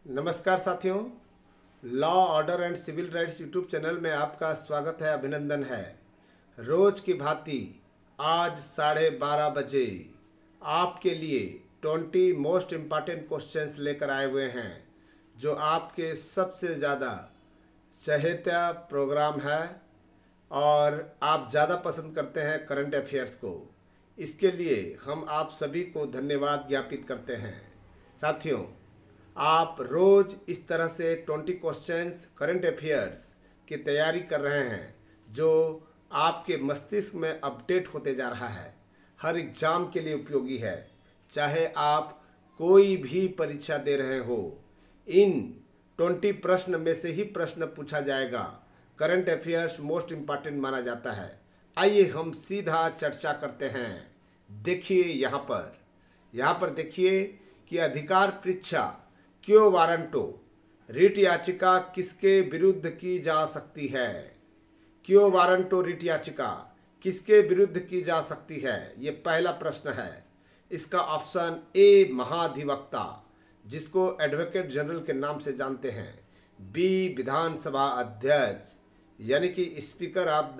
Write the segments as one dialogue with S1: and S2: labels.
S1: नमस्कार साथियों, law order and civil rights YouTube channel में आपका स्वागत है, अभिनंदन है। रोज की भांति आज 12:30 बजे आपके लिए 20 मोस्ट इम्पॉर्टेंट क्वेश्चंस लेकर आए हुए हैं, जो आपके सबसे ज़्यादा चहेता प्रोग्राम है और आप ज़्यादा पसंद करते हैं करंट अफेयर्स को। इसके लिए हम आप सभी को धन्यवाद ज्ञापित करते हैं। साथियों, आप रोज़ इस तरह से 20 क्वेश्चंस करंट अफेयर्स की तैयारी कर रहे हैं, जो आपके मस्तिष्क में अपडेट होते जा रहा है, हर एग्ज़ाम के लिए उपयोगी है। चाहे आप कोई भी परीक्षा दे रहे हो, इन 20 प्रश्न में से ही प्रश्न पूछा जाएगा। करंट अफेयर्स मोस्ट इम्पॉर्टेंट माना जाता है। आइए हम सीधा चर्चा करते हैं। देखिए यहाँ पर देखिए कि अधिकार परीक्षा क्यों वारंटो रिट याचिका किसके विरुद्ध की जा सकती है। क्यों वारंटो रिट याचिका किसके विरुद्ध की जा सकती है, ये पहला प्रश्न है। इसका ऑप्शन ए महाधिवक्ता, जिसको एडवोकेट जनरल के नाम से जानते हैं। बी विधानसभा अध्यक्ष, यानी कि speaker of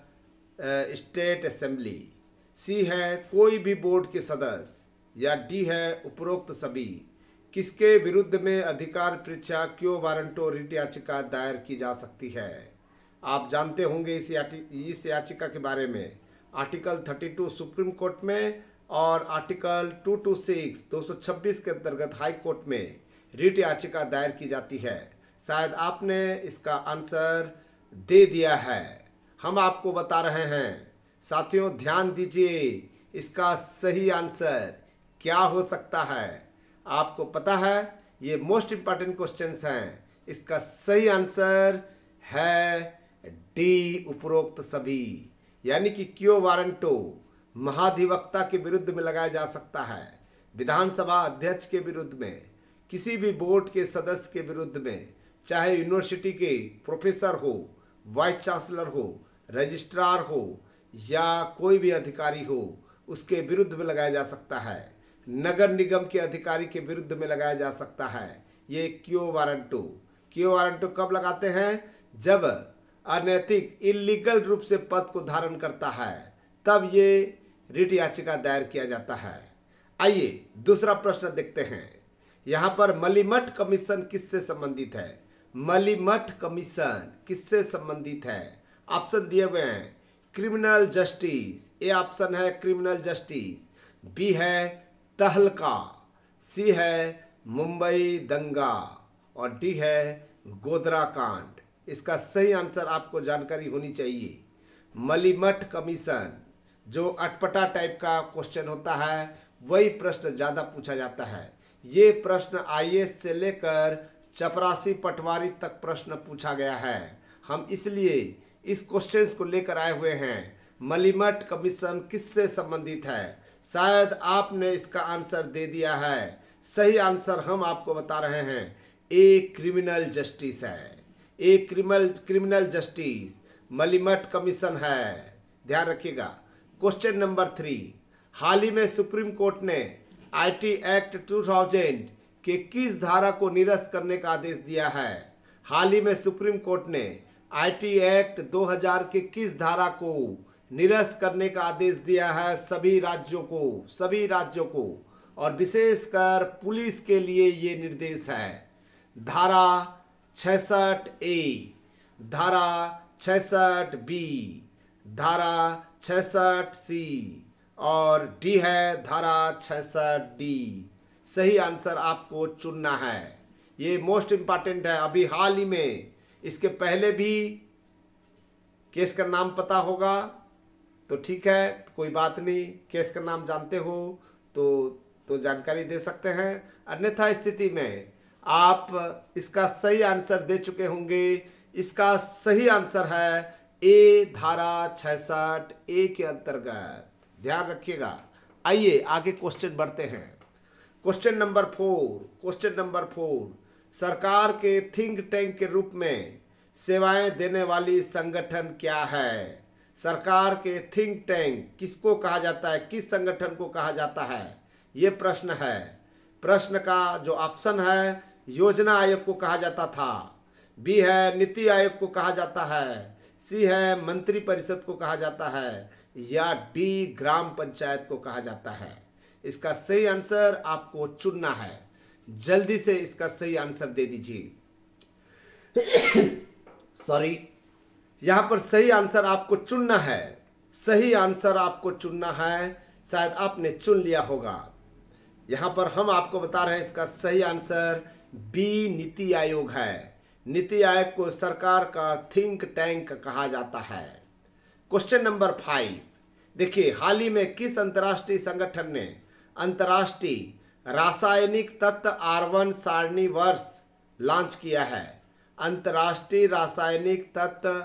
S1: the state assembly. C है कोई भी बोर्ड के सदस्य, या डी है उपरोक्त सभी। किसके विरुद्ध में अधिकार परीक्षा क्यों वारंटो रिट याचिका दायर की जा सकती है। आप जानते होंगे इस याचिका के बारे में। आर्टिकल 32 सुप्रीम कोर्ट में और आर्टिकल 226 के अंतर्गत हाई कोर्ट में रिट याचिका दायर की जाती है। शायद आपने इसका आंसर दे दिया है। हम आपको बता रहे हैं। साथियों, ध्यान दीजिए, इसका सही आंसर क्या हो सकता है। आपको पता है, ये मोस्ट इम्पॉर्टेंट क्वेश्चंस हैं। इसका सही आंसर है डी उपरोक्त सभी, यानी कि क्यों वारंटो महाधिवक्ता के विरुद्ध में लगाया जा सकता है, विधानसभा अध्यक्ष के विरुद्ध में, किसी भी बोर्ड के सदस्य के विरुद्ध में, चाहे यूनिवर्सिटी के प्रोफेसर हो, वाइस चांसलर हो, रजिस्ट्रार हो, या कोई भी अधिकारी हो, उसके विरुद्ध में लगाया जा सकता है। नगर निगम के अधिकारी के विरुद्ध में लगाया जा सकता है। ये क्यों वारंटो कब लगाते हैं? जब अनैतिक इलीगल रूप से पद को धारण करता है, तब ये रिट याचिका दायर किया जाता है। आइए दूसरा प्रश्न देखते हैं। यहाँ पर मलिमठ कमीशन किससे संबंधित है? मलिमठ कमीशन किससे संबंधित है? ऑप्शन दिए हुए हैं क्रिमिनल जस्टिस, ए ऑप्शन है क्रिमिनल जस्टिस। बी है तहलका, सी है मुंबई दंगा, और डी है गोधरा कांड। इसका सही आंसर आपको जानकारी होनी चाहिए। मलिमठ कमीशन, जो अटपटा टाइप का क्वेश्चन होता है, वही प्रश्न ज़्यादा पूछा जाता है। ये प्रश्न आईएएस से लेकर चपरासी पटवारी तक प्रश्न पूछा गया है। हम इसलिए इस क्वेश्चंस को लेकर आए हुए हैं। मलिमठ कमीशन किससे संबंधित है? शायद आपने इसका आंसर दे दिया है। सही आंसर हम आपको बता रहे हैं, ए क्रिमिनल जस्टिस है। A criminal justice Malimath commission है। ध्यान रखिएगा। क्वेश्चन नंबर 3, हाल ही में सुप्रीम कोर्ट ने आईटी एक्ट 2000 के किस धारा को निरस्त करने का आदेश दिया है? हाल ही में सुप्रीम कोर्ट ने आईटी एक्ट 2000 के किस धारा को निरस्त करने का आदेश दिया है? सभी राज्यों को, और विशेषकर पुलिस के लिए ये निर्देश है। धारा 66A, धारा 66B, धारा 66C, और डी है धारा 66D। सही आंसर आपको चुनना है। ये मोस्ट इम्पॉर्टेंट है। अभी हाल ही में, इसके पहले भी केस का नाम पता होगा तो ठीक है, कोई बात नहीं। केस का नाम जानते हो तो जानकारी दे सकते हैं, अन्यथा स्थिति में आप इसका सही आंसर दे चुके होंगे। इसका सही आंसर है ए धारा 66A के अंतर्गत। ध्यान रखिएगा। आइए आगे क्वेश्चन बढ़ते हैं। क्वेश्चन नंबर 4, सरकार के थिंक टैंक के रूप में सेवाएं देने वाली संगठन क्या है? सरकार के थिंक टैंक किसको कहा जाता है? किस संगठन को कहा जाता है? ये प्रश्न है। प्रश्न का जो ऑप्शन है योजना आयोग को कहा जाता था, बी है नीति आयोग को कहा जाता है, सी है मंत्री परिषद को कहा जाता है, या डी ग्राम पंचायत को कहा जाता है। इसका सही आंसर आपको चुनना है। जल्दी से इसका सही आंसर दे दीजिए। सॉरी, यहां पर सही आंसर आपको चुनना है। सही आंसर आपको चुनना है। शायद आपने चुन लिया होगा। यहां पर हम आपको बता रहे हैं इसका सही आंसर बी नीति आयोग है। नीति आयोग को सरकार का थिंक टैंक कहा जाता है। क्वेश्चन नंबर 5 देखिए, हाल ही में किस अंतर्राष्ट्रीय संगठन ने अंतर्राष्ट्रीय रासायनिक तत्व आवर्न सारणी वर्ष लॉन्च किया है? अंतर्राष्ट्रीय रासायनिक तत्व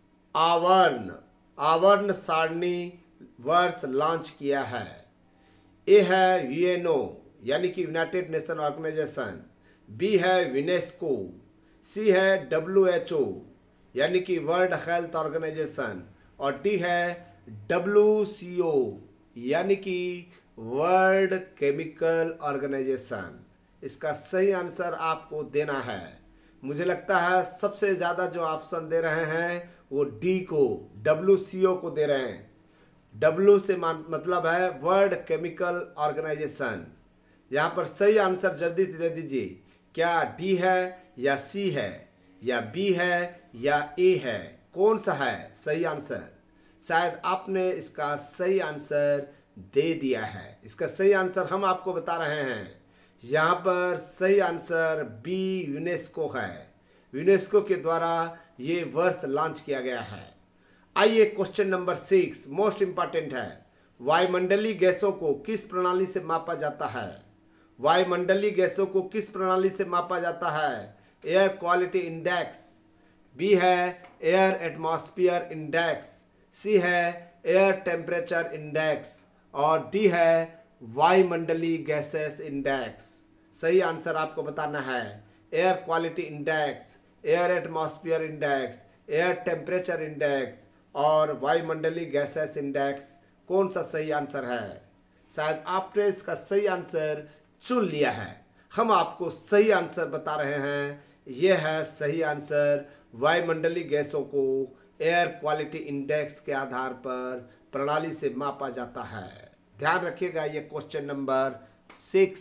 S1: आवर्न सारणी वर्ष लॉन्च किया है। ए है यूएनओ यानी कि यूनाइटेड नेशन ऑर्गेनाइजेशन, बी है यूनेस्को, सी है WHO यानी कि वर्ल्ड हेल्थ ऑर्गेनाइजेशन, और डी है WCO यानी कि वर्ल्ड केमिकल ऑर्गेनाइजेशन। इसका सही आंसर आपको देना है। मुझे लगता है सबसे ज़्यादा जो ऑप्शन दे रहे हैं वो डी को, WCO को दे रहे हैं। W से मतलब है वर्ल्ड केमिकल ऑर्गेनाइजेशन। यहाँ पर सही आंसर जल्दी से दे दीजिए। क्या डी है या सी है या बी है या ए है? कौन सा है सही आंसर? शायद आपने इसका सही आंसर दे दिया है। इसका सही आंसर हम आपको बता रहे हैं। यहाँ पर सही आंसर बी यूनेस्को है। यूनेस्को के द्वारा ये वर्ष लॉन्च किया गया है। आइए क्वेश्चन नंबर 6 मोस्ट इंपॉर्टेंट है। वायुमंडलीय गैसों को किस प्रणाली से मापा जाता है? वायुमंडलीय गैसों को किस प्रणाली से मापा जाता है? एयर क्वालिटी इंडेक्स, बी है एयर एटमॉस्फेयर इंडेक्स, सी है एयर टेम्परेचर इंडेक्स, और डी है वायुमंडलीय गैसेस इंडेक्स। सही आंसर आपको बताना है। Air quality index, air atmosphere index, air temperature index और वायुमंडलीय गैसेस इंडेक्स, कौन सा सही आंसर है? शायद आपने इसका सही आंसर चुन लिया है। हम आपको सही आंसर बता रहे हैं। यह है सही आंसर। वायुमंडलीय गैसों को एयर क्वालिटी इंडेक्स के आधार पर प्रणाली से मापा जाता है। ध्यान रखिएगा। ये क्वेश्चन नंबर 6।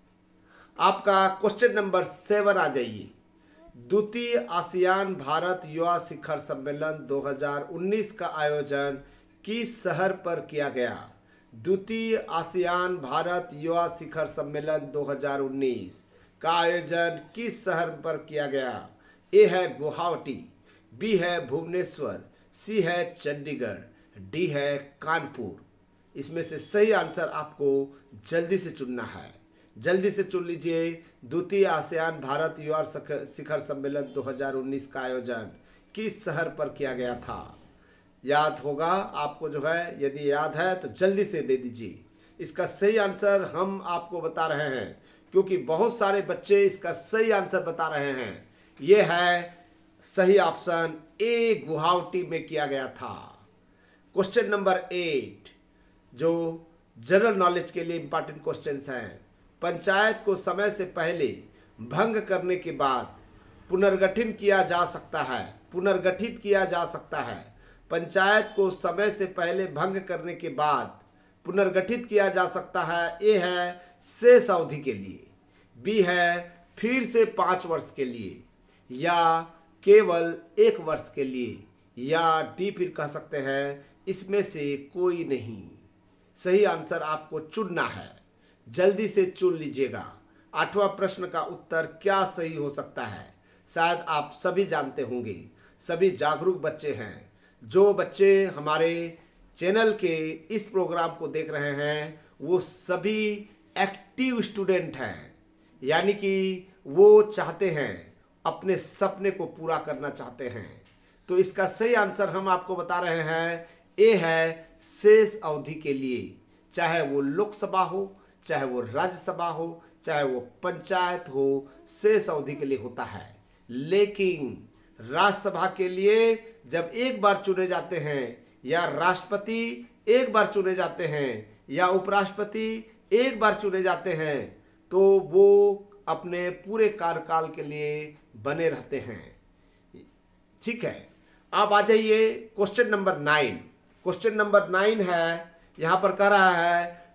S1: आपका क्वेश्चन नंबर 7 आ जाइए। द्वितीय आसियान भारत युवा शिखर सम्मेलन 2019 का आयोजन किस शहर पर किया गया? द्वितीय आसियान भारत युवा शिखर सम्मेलन 2019 का आयोजन किस शहर पर किया गया? ए है गुवाहाटी, बी है भुवनेश्वर, सी है चंडीगढ़, डी है कानपुर। इसमें से सही आंसर आपको जल्दी से चुनना है। जल्दी से चुन लीजिए। द्वितीय आसियान भारत युवा शिखर सम्मेलन 2019 का आयोजन किस शहर पर किया गया था? याद होगा आपको जो है, यदि याद है तो जल्दी से दे दीजिए। इसका सही आंसर हम आपको बता रहे हैं क्योंकि बहुत सारे बच्चे इसका सही आंसर बता रहे हैं। यह है सही ऑप्शन ए, गुवाहाटी में किया गया था। क्वेश्चन नंबर 8 जो जनरल नॉलेज के लिए इंपॉर्टेंट क्वेश्चंस हैं। पंचायत को समय से पहले भंग करने के बाद पुनर्गठित किया जा सकता है। पुनर्गठित किया जा सकता है। पंचायत को समय से पहले भंग करने के बाद पुनर्गठित किया जा सकता है। ए है शेष अवधि के लिए, बी है फिर से 5 वर्ष के लिए, या केवल 1 वर्ष के लिए, या डी फिर कह सकते हैं इसमें से कोई नहीं। सही आंसर आपको चुनना है। जल्दी से चुन लीजिएगा। 8वां प्रश्न का उत्तर क्या सही हो सकता है? शायद आप सभी जानते होंगे। सभी जागरूक बच्चे हैं। जो बच्चे हमारे चैनल के इस प्रोग्राम को देख रहे हैं वो सभी एक्टिव स्टूडेंट हैं, यानी कि वो चाहते हैं, अपने सपने को पूरा करना चाहते हैं। तो इसका सही आंसर हम आपको बता रहे हैं। ए है शेष अवधि के लिए। चाहे वो लोकसभा हो, चाहे वो राज्यसभा हो, चाहे वो पंचायत हो, शेष अवधि के लिए होता है। लेकिन राज्यसभा के लिए जब एक बार चुने जाते हैं, या राष्ट्रपति एक बार चुने जाते हैं, या उपराष्ट्रपति एक बार चुने जाते हैं, तो वो अपने पूरे कार्यकाल के लिए बने रहते हैं। ठीक है, आप आ जाइए क्वेश्चन नंबर 9। क्वेश्चन नंबर 9 है, यहां पर कह रहा है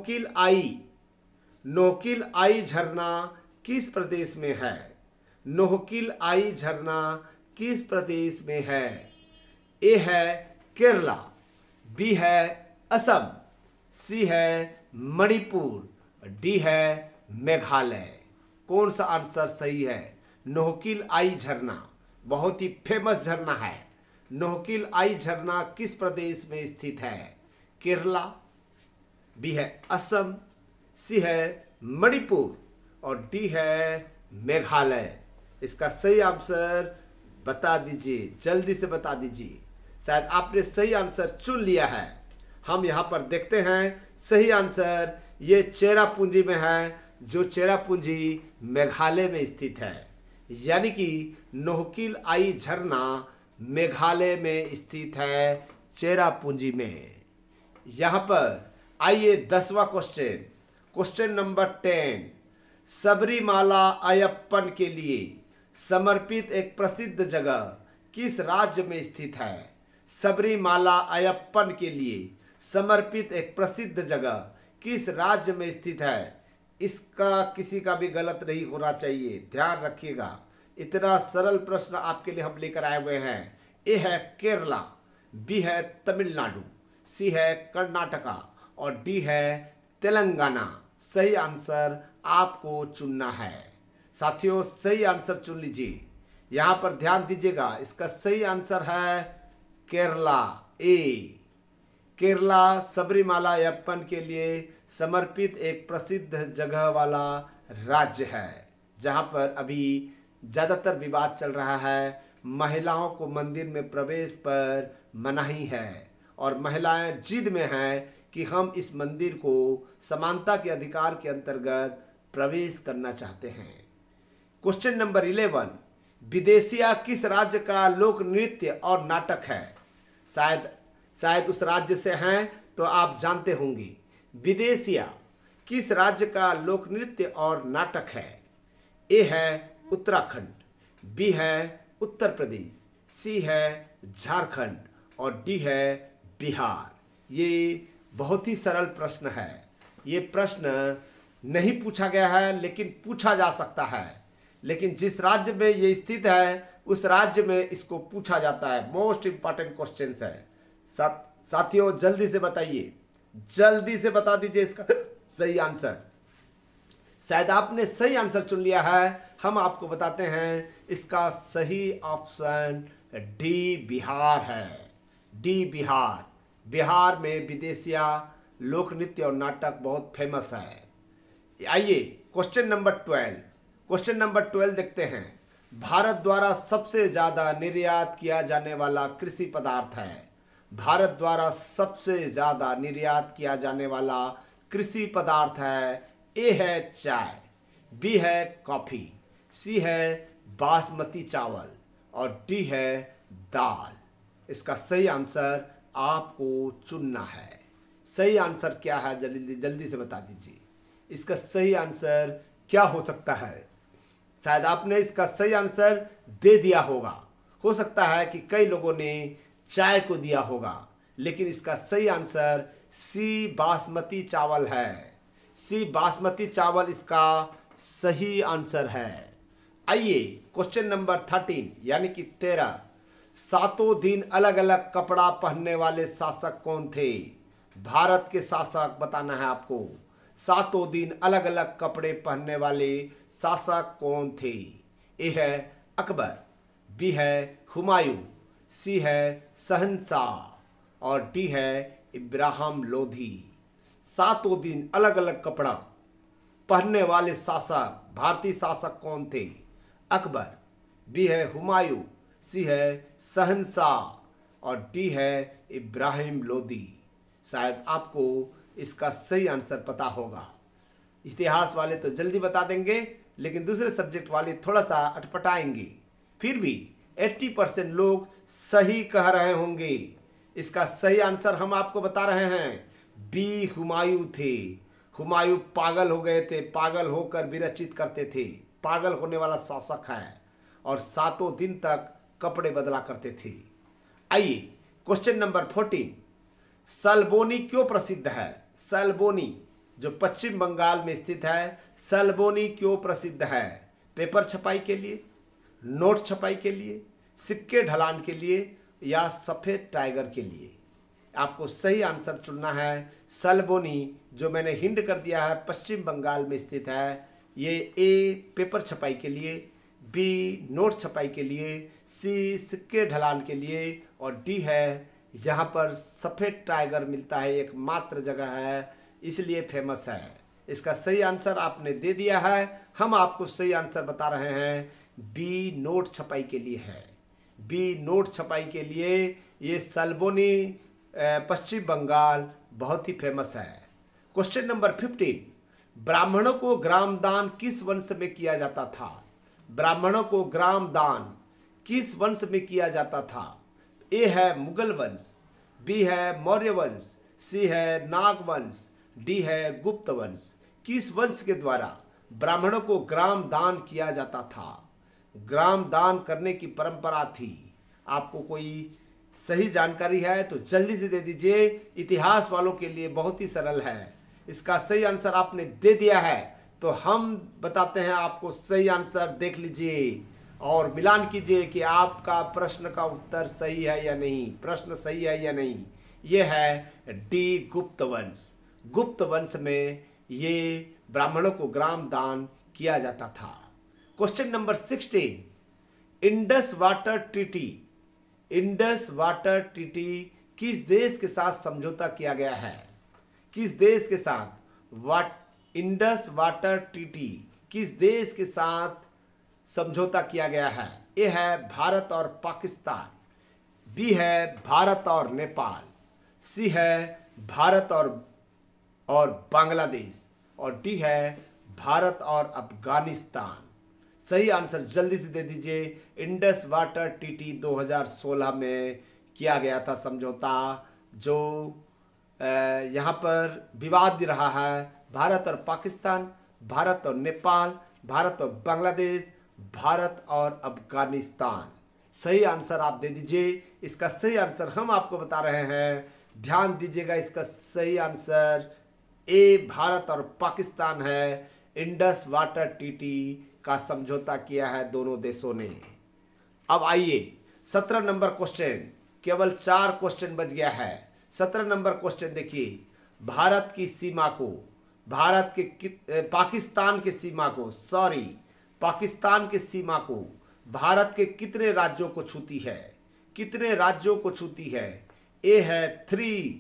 S1: नोकिल आई झरना किस प्रदेश में है? नोकिल आई झरना किस प्रदेश में है? ए है केरला, बी है असम, सी है मणिपुर, डी है मेघालय। कौन सा आंसर सही है? नोकिल आई झरना बहुत ही फेमस झरना है। नोकिल आई झरना किस प्रदेश में स्थित है? केरला, बी है असम, सी है मणिपुर और डी है मेघालय। इसका सही आंसर बता दीजिए, जल्दी से बता दीजिए। शायद आपने सही आंसर चुन लिया है। हम यहाँ पर देखते हैं सही आंसर ये चेरापूंजी में है, जो चेरापूंजी मेघालय में स्थित है। यानी कि नोकिल आई झरना मेघालय में स्थित है, चेरापूंजी में। यहाँ पर आइए 10वां question, question number 10। Sabarimala Ayyappan के लिए समर्पित एक प्रसिद्ध जगह किस राज्य में स्थित है? सबरीमाला अयप्पन के लिए समर्पित एक प्रसिद्ध जगह किस राज्य में स्थित है? इसका किसी का भी गलत नहीं होना चाहिए, ध्यान रखिएगा। इतना सरल प्रश्न आपके लिए हम लेकर आए हुए हैं। ए है केरला, बी है तमिलनाडु, सी है कर्नाटका और डी है तेलंगाना। सही आंसर आपको चुनना है। साथियों, सही आंसर चुन लीजिए। यहां पर ध्यान दीजिएगा, इसका सही आंसर है केरला, ए। केरला सबरीमाला अयप्पन के लिए समर्पित एक प्रसिद्ध जगह वाला राज्य है, जहां पर अभी ज़्यादातर विवाद चल रहा है। महिलाओं को मंदिर में प्रवेश पर मनाही है और महिलाएं जिद में हैं कि हम इस मंदिर को समानता के अधिकार के अंतर्गत प्रवेश करना चाहते हैं। क्वेश्चन नंबर 11, विदेशिया किस राज्य का लोक नृत्य और नाटक है? शायद उस राज्य से हैं तो आप जानते होंगे। विदेशिया किस राज्य का लोक नृत्य और नाटक है? ए है उत्तराखंड, बी है उत्तर प्रदेश, सी है झारखंड और डी है बिहार। ये बहुत ही सरल प्रश्न है। ये प्रश्न नहीं पूछा गया है लेकिन पूछा जा सकता है। लेकिन जिस राज्य में ये स्थित है उस राज्य में इसको पूछा जाता है। मोस्ट इंपॉर्टेंट क्वेश्चन है। साथियों, जल्दी से बताइए, जल्दी से बता दीजिए इसका सही आंसर। शायद आपने सही आंसर चुन लिया है। हम आपको बताते हैं इसका सही ऑप्शन डी बिहार है। डी बिहार। बिहार में विदेशिया लोक नृत्य और नाटक बहुत फेमस है। आइए क्वेश्चन नंबर 12। क्वेश्चन नंबर 12 देखते हैं। भारत द्वारा सबसे ज्यादा निर्यात किया जाने वाला कृषि पदार्थ है। भारत द्वारा सबसे ज्यादा निर्यात किया जाने वाला कृषि पदार्थ है। ए है चाय, बी है कॉफी, सी है बासमती चावल और डी है दाल। इसका सही आंसर आपको चुनना है। सही आंसर क्या है? जल्दी जल्दी से बता दीजिए। इसका सही आंसर क्या हो सकता है? शायद आपने इसका सही आंसर दे दिया होगा। हो सकता है कि कई लोगों ने चाय को दिया होगा, लेकिन इसका सही आंसर सी बासमती चावल है। सी बासमती चावल इसका सही आंसर है। आइए क्वेश्चन नंबर 13 यानी कि 13। सातों दिन अलग अलग कपड़ा पहनने वाले शासक कौन थे? भारत के शासक बताना है आपको। सातों दिन अलग अलग कपड़े पहनने वाले शासक कौन थे? ए है अकबर, बी है हुमायूं, सी है शहंशाह और डी है इब्राहिम लोधी। सातों दिन अलग अलग कपड़ा पहनने वाले शासक, भारतीय शासक कौन थे? अकबर, बी है हुमायूं, सी है शहंशाह और डी है इब्राहिम लोधी। शायद आपको इसका सही आंसर पता होगा। इतिहास वाले तो जल्दी बता देंगे, लेकिन दूसरे सब्जेक्ट वाले थोड़ा सा अटपटाएंगे। फिर भी 80% लोग सही कह रहे होंगे। इसका सही आंसर हम आपको बता रहे हैं, बी हुमायूं थे। हुमायूं पागल हो गए थे, पागल होकर विरचित करते थे, पागल होने वाला शासक है और 7 दिन तक कपड़े बदला करते थे। आइए क्वेश्चन नंबर 14, सल्बोनी क्यों प्रसिद्ध है? सल्बोनी जो पश्चिम बंगाल में स्थित है, सल्बोनी क्यों प्रसिद्ध है? पेपर छपाई के लिए, नोट छपाई के लिए, सिक्के ढलान के लिए या सफेद टाइगर के लिए? आपको सही आंसर चुनना है। सल्बोनी जो मैंने हिंट कर दिया है पश्चिम बंगाल में स्थित है। ये ए पेपर छपाई के लिए, बी नोट छपाई के लिए, सी सिक्के ढलान के लिए और डी है यहाँ पर सफ़ेद टाइगर मिलता है, एकमात्र जगह है इसलिए फेमस है। इसका सही आंसर आपने दे दिया है। हम आपको सही आंसर बता रहे हैं, बी नोट छपाई के लिए है। बी नोट छपाई के लिए ये सल्बोनी पश्चिम बंगाल बहुत ही फेमस है। क्वेश्चन नंबर 15, ब्राह्मणों को ग्राम दान किस वंश में किया जाता था? ब्राह्मणों को ग्राम दान किस वंश में किया जाता था? ए है मुगल वंश, बी है मौर्य वंश, सी है नाग वंश, डी है गुप्त वंश। किस वंश के द्वारा ब्राह्मणों को ग्राम दान किया जाता था? ग्राम दान करने की परंपरा थी। आपको कोई सही जानकारी है तो जल्दी से दे दीजिए, इतिहास वालों के लिए बहुत ही सरल है। इसका सही आंसर आपने दे दिया है तो हम बताते हैं आपको सही आंसर। देख लीजिए और मिलान कीजिए कि आपका प्रश्न का उत्तर सही है या नहीं, प्रश्न सही है या नहीं। यह है डी गुप्त वंश। गुप्त वंश में ये ब्राह्मणों को ग्राम दान किया जाता था। Question number 16, Indus water treaty, Indus water treaty किस देश के साथ समझौता किया गया है? किस देश के साथ इंडस वाटर ट्रीटी किस देश के साथ समझौता किया गया है? ए है भारत और पाकिस्तान, बी है भारत और नेपाल, सी है भारत और बांग्लादेश और डी है भारत और अफगानिस्तान। सही आंसर जल्दी से दे दीजिए। इंडस वाटर ट्रीटी 2016 में किया गया था समझौता, जो यहाँ पर विवाद रहा है। भारत और पाकिस्तान, भारत और नेपाल, भारत और बांग्लादेश, भारत और अफगानिस्तान। सही आंसर आप दे दीजिए। इसका सही आंसर हम आपको बता रहे हैं, ध्यान दीजिएगा। इसका सही आंसर ए भारत और पाकिस्तान है। इंडस वाटर ट्रीटी का समझौता किया है दोनों देशों ने। अब आइए 17 नंबर क्वेश्चन, केवल 4 क्वेश्चन बच गया है। 17 नंबर क्वेश्चन देखिए, भारत की सीमा को, पाकिस्तान के सीमा को भारत के कितने राज्यों को छूती है? कितने राज्यों को छूती है? ए है 3,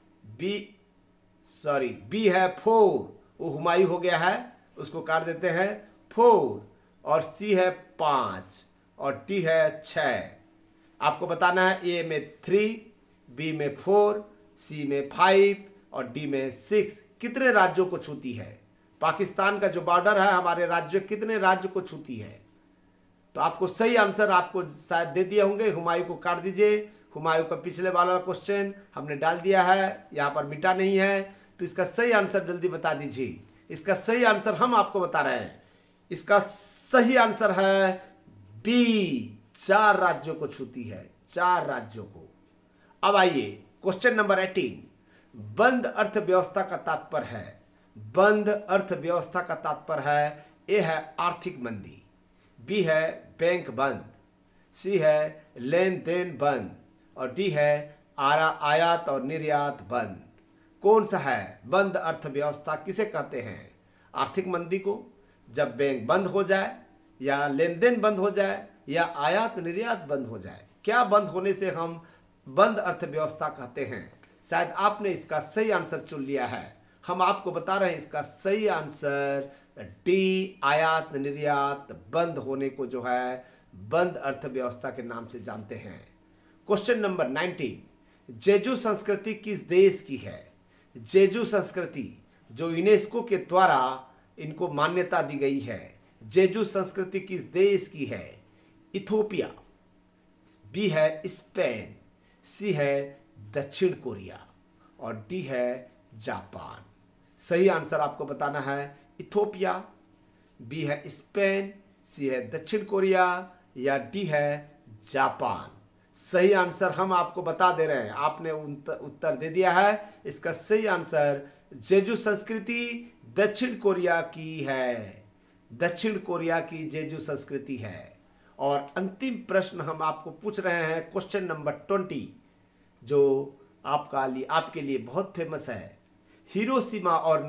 S1: बी है 4, वो हुमायूं हो गया है उसको काट देते हैं 4, और सी है 5 और डी है 6। आपको बताना है ए में 3, बी में 4, सी में 5 और डी में 6 कितने राज्यों को छूती है? पाकिस्तान का जो बॉर्डर है हमारे राज्य कितने राज्य को छूती है? तो आपको सही आंसर आपको शायद दे दिए होंगे। हुमायूं को काट दीजिए। हुमायूं का पिछले वाला क्वेश्चन हमने डाल दिया है, यहाँ पर मिटा नहीं है। तो इसका सही आंसर जल्दी बता दीजिए। इसका सही आंसर हम आपको बता रहे हैं। इसका सही आंसर है बी, 4 राज्यों को छूती है, 4 राज्यों को। अब आइए क्वेश्चन नंबर 18, बंद अर्थव्यवस्था का तात्पर्य है। बंद अर्थव्यवस्था का तात्पर्य है, ए है आर्थिक मंदी, बी है बैंक बंद, सी है लेन देन बंद और डी है आयात और निर्यात बंद। कौन सा है? बंद अर्थव्यवस्था किसे कहते हैं? आर्थिक मंदी को, जब बैंक बंद हो जाए या लेन देन बंद हो जाए या आयात निर्यात बंद हो जाए। क्या बंद होने से हम बंद अर्थव्यवस्था कहते हैं? शायद आपने इसका सही आंसर चुन लिया है। हम आपको बता रहे हैं इसका सही आंसर डी, आयात निर्यात बंद होने को जो है बंद अर्थव्यवस्था के नाम से जानते हैं। क्वेश्चन नंबर 19, जेजू संस्कृति किस देश की है? जेजू संस्कृति जो यूनेस्को के द्वारा इनको मान्यता दी गई है, जेजू संस्कृति किस देश की है? इथोपिया, बी है स्पेन, सी है दक्षिण कोरिया और डी है जापान। सही आंसर आपको बताना है इथोपिया, बी है स्पेन, सी है दक्षिण कोरिया या डी है जापान। सही आंसर हम आपको बता दे रहे हैं, आपने उत्तर दे दिया है। इसका सही आंसर जेजू संस्कृति दक्षिण कोरिया की है। दक्षिण कोरिया की जेजू संस्कृति है। और अंतिम प्रश्न हम आपको पूछ रहे हैं, क्वेश्चन नंबर 20, जो आपके लिए बहुत फेमस है। हिरोशिमा और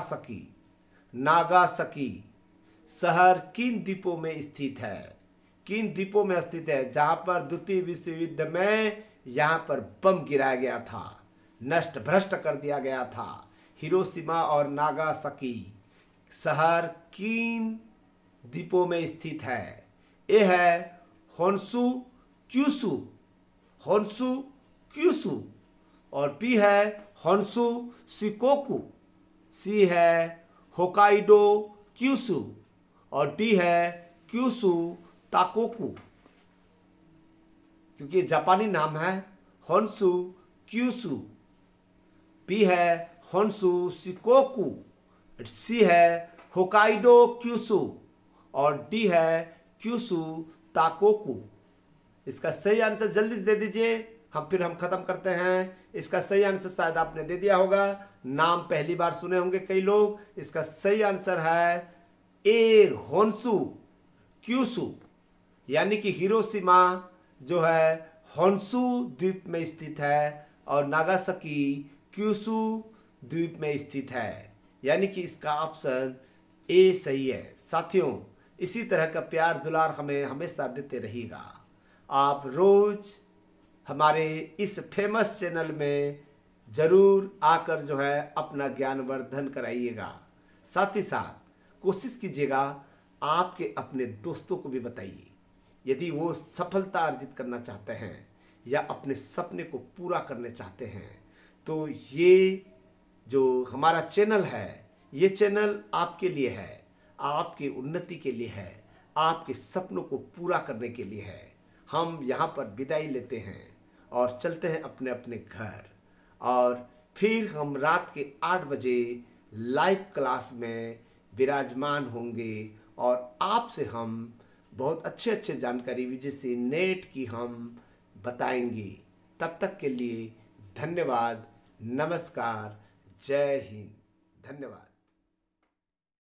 S1: नागासाकी शहर किन द्वीपों में स्थित है? किन द्वीपों में स्थित है जहां पर द्वितीय विश्व युद्ध में यहां पर बम गिराया गया था, नष्ट भ्रष्ट कर दिया गया था? हिरोशिमा और नागासाकी शहर किन द्वीपों में स्थित है? ए है होन्शु क्यूशु और बी है होन्शु शिकोकु, सी है होकाइडो क्यूशु और डी है क्यूशु ताकोकु। क्योंकि जापानी नाम है होन्शु क्यूशु, बी है होन्शु शिकोकु, सी है होकाइडो क्यूशु और डी है क्यूशु ताकोकु। इसका सही आंसर जल्दी से दे दीजिए, हम खत्म करते हैं। इसका सही आंसर शायद आपने दे दिया होगा, नाम पहली बार सुने होंगे कई लोग। इसका सही आंसर है ए होन्शु क्यूशु, यानी कि हिरोशिमा जो है होन्शु द्वीप में स्थित है और नागासाकी क्यूशु द्वीप में स्थित है, यानी कि इसका ऑप्शन ए सही है। साथियों, इसी तरह का प्यार दुलार हमें हमेशा देते रहिएगा। आप रोज हमारे इस फेमस चैनल में जरूर आकर जो है अपना ज्ञानवर्धन कराइएगा। साथ ही साथ कोशिश कीजिएगा आपके अपने दोस्तों को भी बताइए, यदि वो सफलता अर्जित करना चाहते हैं या अपने सपने को पूरा करने चाहते हैं, तो ये जो हमारा चैनल है, ये चैनल आपके लिए है, आपकी उन्नति के लिए है, आपके सपनों को पूरा करने के लिए है। हम यहाँ पर विदाई लेते हैं और चलते हैं अपने अपने घर, और फिर हम रात के 8 बजे लाइव क्लास में विराजमान होंगे और आपसे हम बहुत अच्छे अच्छे जानकारी जैसे नेट की हम बताएंगे। तब तक के लिए धन्यवाद, नमस्कार, जय हिंद, धन्यवाद।